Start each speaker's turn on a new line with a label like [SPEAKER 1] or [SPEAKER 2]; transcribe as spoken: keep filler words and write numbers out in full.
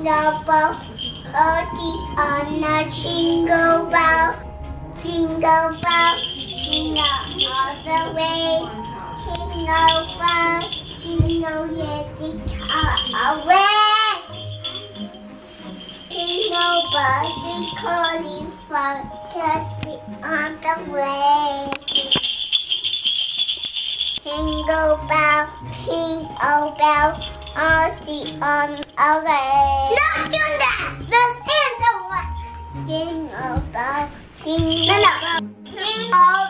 [SPEAKER 1] jingle bell, party on a jingle bell. Jingle bell, jingle all the way. Jingle bell, jingle yeah, jingle away. Jingle bell, jingle fun, party on the way. Jingle bell, jingle bell, party on our way. Not do that! This is the one. Jingle bell, jingle bell, jingle